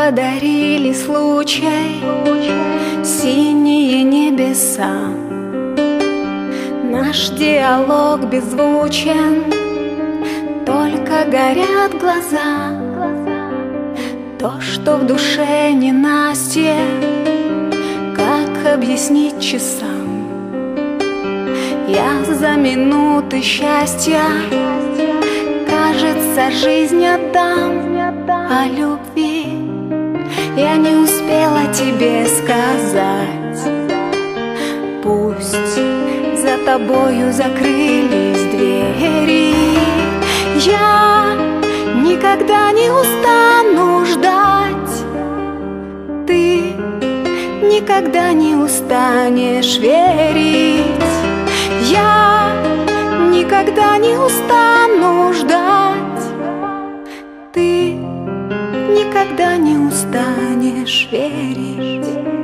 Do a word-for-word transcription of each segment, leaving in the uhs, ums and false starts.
подарили случай синие небеса. Наш диалог беззвучен, только горят глаза. То, что в душе ненастье, как объяснить часам? Я за минуты счастья, кажется, жизнь отдам. О любви я не успела тебе сказать. Пусть за тобою закрылись двери, я никогда не устану ждать. Ты никогда не устанешь верить. Я никогда не устану ждать. Ты никогда не устанешь верить.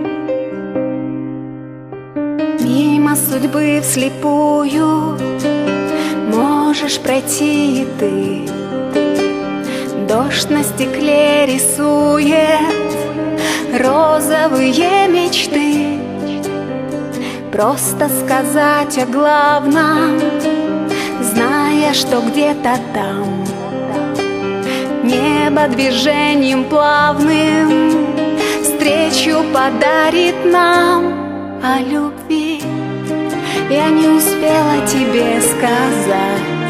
Мимо судьбы вслепую можешь пройти и ты. Дождь на стекле рисует розовые мечты. Просто сказать о главном, зная, что где-то там небо движением плавным встречу подарит нам. О любви я не успела тебе сказать.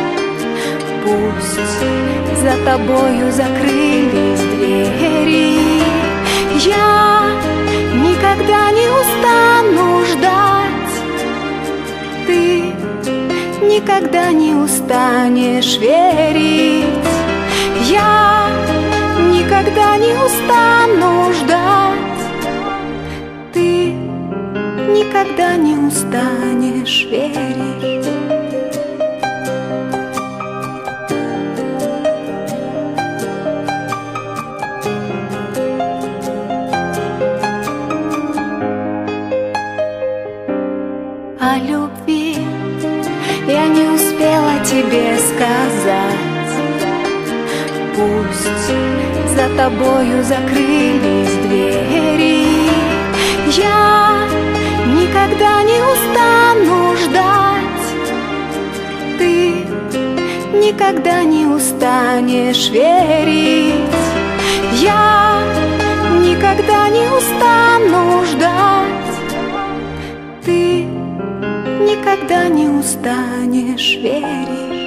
Пусть за тобою закрылись двери, я никогда не устану ждать. Ты никогда не устанешь верить. Я никогда не устану ждать. Ты никогда не устанешь верить. О любви я не успела тебе сказать. Пусть за тобою закрылись двери, я никогда не устану ждать. Ты никогда не устанешь верить. Я никогда не устану ждать. Ты никогда не устанешь верить.